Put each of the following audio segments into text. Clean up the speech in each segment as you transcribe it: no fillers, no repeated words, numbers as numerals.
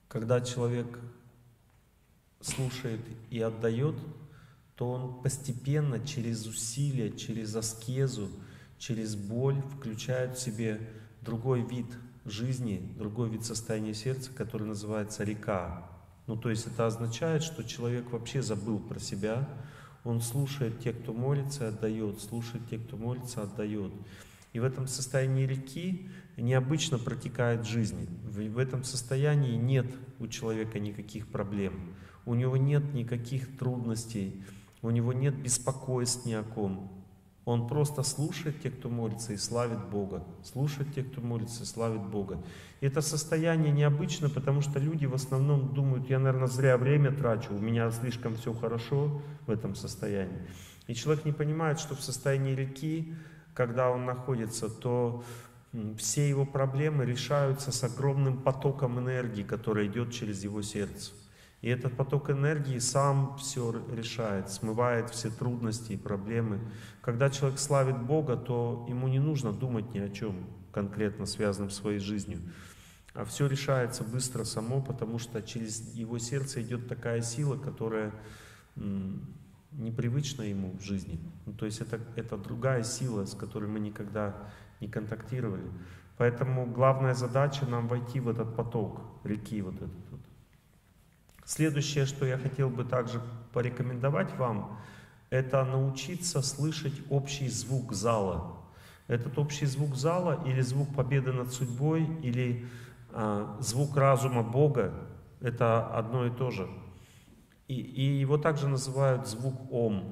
Когда человек слушает и отдает, то он постепенно через усилия, через аскезу, через боль включает в себе другой вид жизни, другой вид состояния сердца, который называется река. Ну, то есть это означает, что человек вообще забыл про себя, он слушает тех, кто молится, и отдает, слушает тех, кто молится, отдает. И в этом состоянии реки необычно протекает жизнь. В этом состоянии нет у человека никаких проблем, у него нет никаких трудностей, у него нет беспокойств ни о ком. Он просто слушает тех, кто молится, и славит Бога. Слушает тех, кто молится, и славит Бога. И это состояние необычно, потому что люди в основном думают: я, наверное, зря время трачу, у меня слишком все хорошо в этом состоянии. И человек не понимает, что в состоянии реки, когда он находится, то все его проблемы решаются с огромным потоком энергии, который идет через его сердце. И этот поток энергии сам все решает, смывает все трудности и проблемы. Когда человек славит Бога, то ему не нужно думать ни о чем конкретно связанном с своей жизнью. А все решается быстро само, потому что через его сердце идет такая сила, которая непривычна ему в жизни. Ну, то есть это другая сила, с которой мы никогда не контактировали. Поэтому главная задача нам войти в этот поток реки вот этот вот. Следующее, что я хотел бы также порекомендовать вам, это научиться слышать общий звук зала. Этот общий звук зала, или звук победы над судьбой, или звук разума Бога, это одно и то же. И его также называют звук Ом.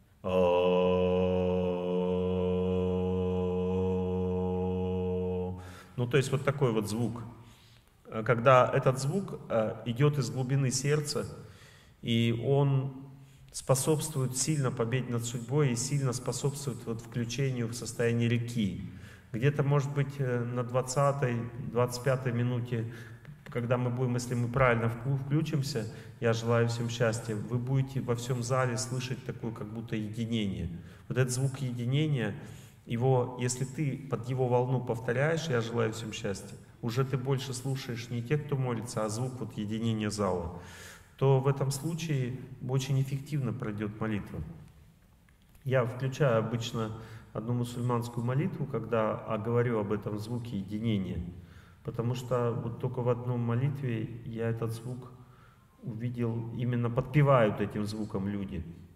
Ну, то есть вот такой вот звук. Когда этот звук идет из глубины сердца, и он способствует сильно победе над судьбой и сильно способствует вот включению в состояние реки. Где-то, может быть, на 20-й, 25-й минуте, когда мы будем, если мы правильно включимся, я желаю всем счастья, вы будете во всем зале слышать такое, как будто единение. Вот этот звук единения, его, если ты под его волну повторяешь, я желаю всем счастья, уже ты больше слушаешь не тех, кто молится, а звук вот единения зала, то в этом случае очень эффективно пройдет молитва. Я включаю обычно одну мусульманскую молитву, когда говорю об этом звуке единения, потому что вот только в одной молитве я этот звук увидел, именно подпевают этим звуком люди.